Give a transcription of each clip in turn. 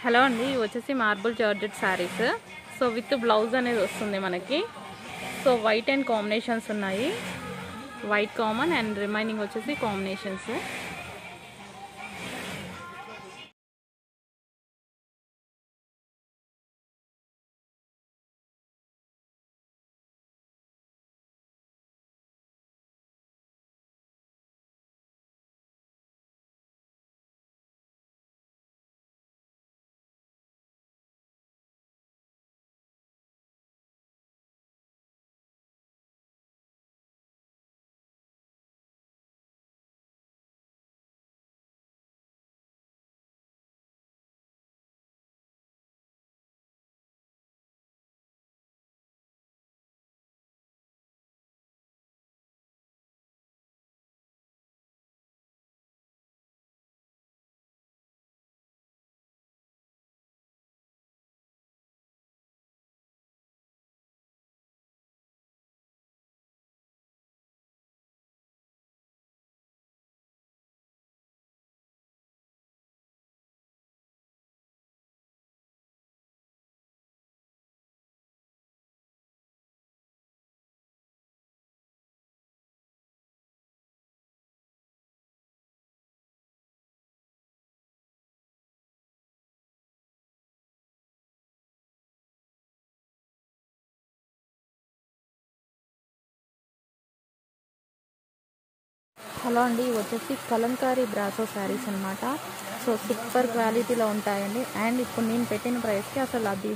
Hello అండి, ఇవి వచ్చేసి marble georgette sarees. So with blouse అనేది వస్తుంది మనకి. సో వైట్ అండ్ కాంబినేషన్స్ ఉన్నాయి. వైట్ కామన్ అండ్ రిమైనింగ్ వచ్చేసి కాంబినేషన్స్. హలో అండి, ఇవి వచ్చేసి కలంకారీ బ్రాసో శారీస్ అనమాట. సో సూపర్ క్వాలిటీలో ఉంటాయండి. అండ్ ఇప్పుడు నేను పెట్టిన ప్రైస్కి అసలు అది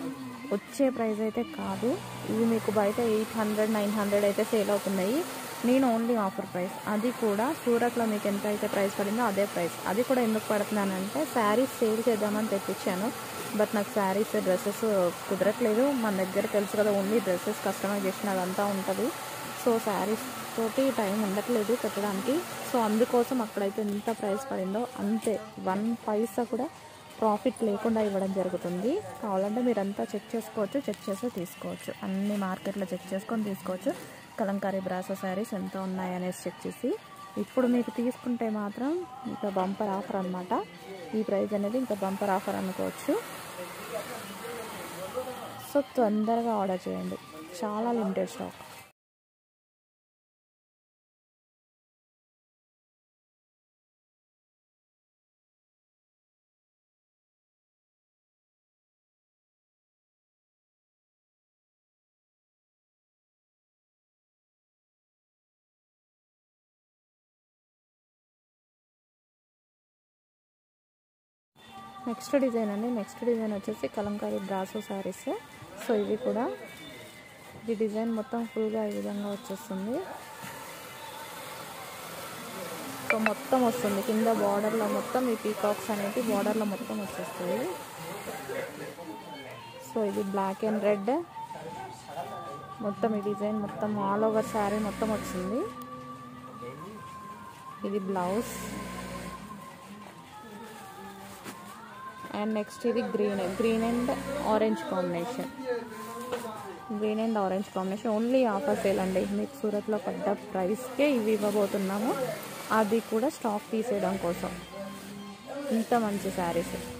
వచ్చే ప్రైస్ అయితే కాదు. ఇవి మీకు బయట 800, 900 అయితే సేల్ అవుతున్నాయి. నేను ఓన్లీ ఆఫర్ ప్రైస్, అది కూడా సూరత్లో మీకు ఎంత అయితే ప్రైస్ పడిందో అదే ప్రైస్. అది కూడా ఎందుకు పడుతున్నానంటే శారీస్ సేల్ చేద్దామని తెప్పించాను. బట్ నాకు శారీస్ డ్రెస్సెస్ కుదరట్లేదు. మన దగ్గర తెలుసు కదా, ఓన్లీ డ్రెస్సెస్ కస్టమైజేషన్ అదంతా ఉంటుంది. సో శారీస్ తోటి టైం ఉండట్లేదు పెట్టడానికి. సో అందుకోసం అక్కడైతే ఎంత ప్రైస్ పడిందో అంతే, 1 పైసా కూడా ప్రాఫిట్ లేకుండా ఇవ్వడం జరుగుతుంది. కావాలంటే మీరంతా చెక్ చేసుకోవచ్చు, చెక్ చేసి తీసుకోవచ్చు. అన్ని మార్కెట్లో చెక్ చేసుకొని తీసుకోవచ్చు. కలంకారీ బ్రాసో శారీస్ ఎంత ఉన్నాయనేసి చెక్ చేసి. ఇప్పుడు మీకు తీసుకుంటే మాత్రం ఇంకా బంపర్ ఆఫర్ అనమాట. ఈ ప్రైస్ అనేది ఇంకా బంపర్ ఆఫర్ అనుకోవచ్చు. సో తొందరగా ఆర్డర్ చేయండి, చాలా లిమిటెడ్ స్టాక్. నెక్స్ట్ డిజైన్ అండి. నెక్స్ట్ డిజైన్ వచ్చేసి కలంకారీ బ్రాసో శారీస్. సో ఇవి కూడా ఈ డిజైన్ మొత్తం ఫుల్గా ఈ విధంగా వచ్చేస్తుంది. సో మొత్తం వస్తుంది కింద బార్డర్లో మొత్తం ఈ పీకాక్స్ అనేవి బార్డర్లో మొత్తం వచ్చేస్తాయి. సో ఇది బ్లాక్ అండ్ రెడ్ మొత్తం ఈ డిజైన్ మొత్తం ఆల్ ఓవర్ శారీ మొత్తం వచ్చింది. ఇది బ్లౌజ్. అండ్ నెక్స్ట్ ఇది green and orange combination. Green and orange combination only offer sale అండి. మీకు సూరత్లో పడ్డ ప్రైస్కే ఇవి ఇవ్వబోతున్నాము. అది కూడా స్టాక్ తీసేయడం కోసం. ఇంత మంచి శారీస్.